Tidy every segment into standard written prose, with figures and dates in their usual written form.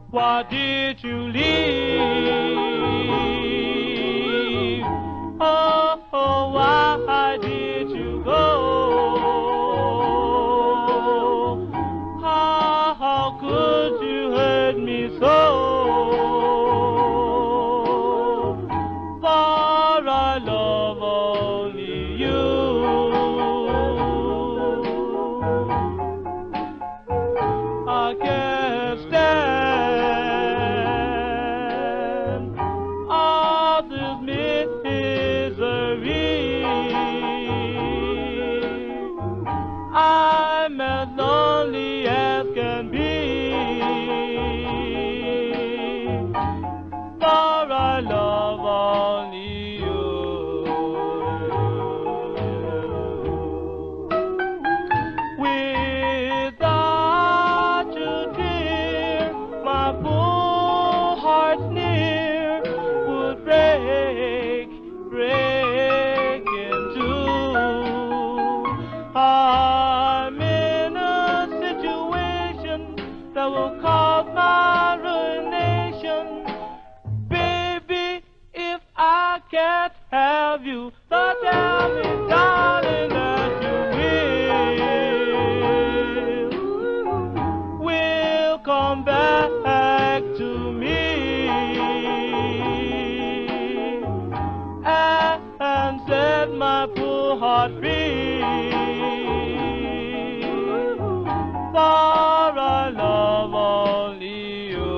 Why did you leave? Oh, why did you go? How could you hurt me so? For I love only you. I can't stand all this misery. I'm as lonely as can be, for I love only you. Without you, dear, my poor heart near would break in two. I'm in a situation that will cause my ruination. Baby, if I can't have you, so tell me, darling, that you will come back to me and set my poor heart free. For I love only you.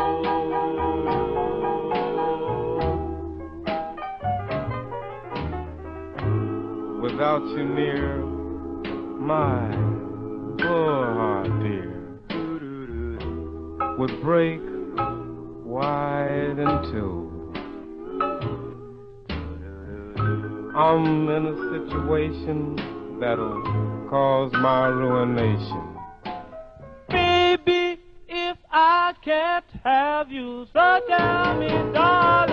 Without you near, my poor heart, dear, would break wide in two. I'm in a situation that'll cause my ruination. Baby, if I can't have you, so tell me, darling.